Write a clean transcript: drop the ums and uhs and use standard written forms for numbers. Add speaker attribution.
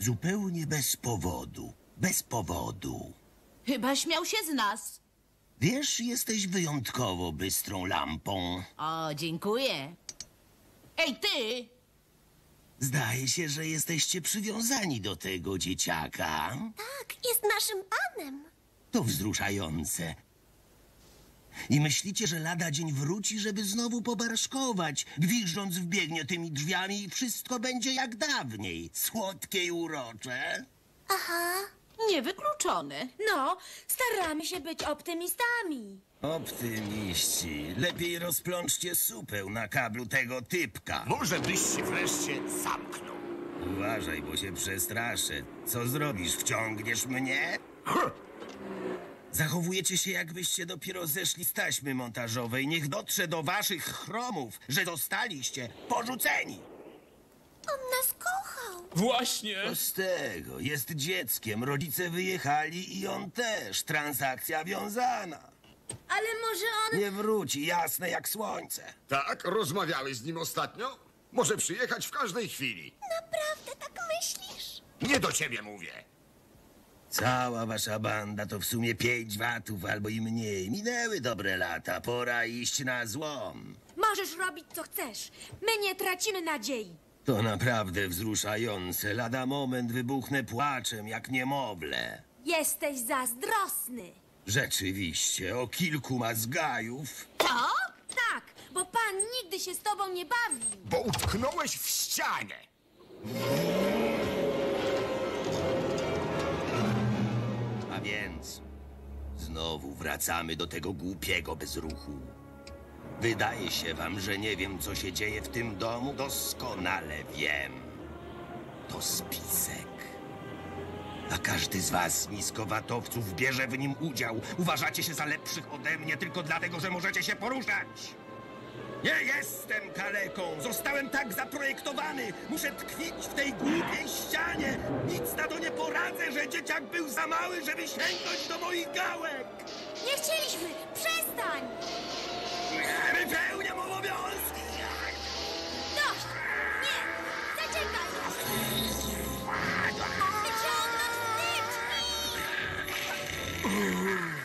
Speaker 1: Zupełnie bez powodu. Bez powodu.
Speaker 2: Chyba śmiał się z nas.
Speaker 1: Wiesz, jesteś wyjątkowo bystrą lampą.
Speaker 2: O, dziękuję. Ej, ty!
Speaker 1: Zdaje się, że jesteście przywiązani do tego dzieciaka.
Speaker 3: Tak, jest naszym panem.
Speaker 1: To wzruszające. I myślicie, że lada dzień wróci, żeby znowu pobarszkować. Gwiżdżąc wbiegnie tymi drzwiami i wszystko będzie jak dawniej. Słodkie i urocze.
Speaker 3: Aha.
Speaker 2: Niewykluczone.
Speaker 4: No, staramy się być optymistami.
Speaker 1: Optymiści. Lepiej rozplączcie supeł na kablu tego typka.
Speaker 5: Może byś się wreszcie zamknął.
Speaker 1: Uważaj, bo się przestraszę. Co zrobisz? Wciągniesz mnie? Zachowujecie się, jakbyście dopiero zeszli z taśmy montażowej. Niech dotrze do waszych chromów, że zostaliście porzuceni.
Speaker 3: On nas kochał.
Speaker 6: Właśnie!
Speaker 1: Co z tego? Jest dzieckiem, rodzice wyjechali i on też. Transakcja wiązana.
Speaker 4: Ale może on...
Speaker 1: Nie wróci, jasne jak słońce.
Speaker 5: Tak? Rozmawiałeś z nim ostatnio? Może przyjechać w każdej chwili.
Speaker 3: Naprawdę tak myślisz?
Speaker 5: Nie do ciebie mówię.
Speaker 1: Cała wasza banda to w sumie 5 watów albo i mniej. Minęły dobre lata, pora iść na złom.
Speaker 4: Możesz robić co chcesz. My nie tracimy nadziei.
Speaker 1: To naprawdę wzruszające. Lada moment wybuchnę płaczem jak niemowlę.
Speaker 4: Jesteś zazdrosny.
Speaker 1: Rzeczywiście, o kilku mazgajów.
Speaker 2: Co?
Speaker 4: Tak, bo pan nigdy się z tobą nie bawi.
Speaker 5: Bo utknąłeś w ścianie.
Speaker 1: A więc znowu wracamy do tego głupiego bezruchu. Wydaje się wam, że nie wiem, co się dzieje w tym domu? Doskonale wiem. To spisek. A każdy z was, niskowatowców, bierze w nim udział. Uważacie się za lepszych ode mnie tylko dlatego, że możecie się poruszać. Nie jestem kaleką. Zostałem tak zaprojektowany. Muszę tkwić w tej głupiej ścianie. Nic na to nie poradzę, że dzieciak był za mały, żeby sięgnąć do moich gałek.
Speaker 4: Nie chcieliśmy! Przestań!
Speaker 1: Wypełniam obowiązki.
Speaker 4: Dość! Nie! Zaczekaj! Wyciągnąć nitki!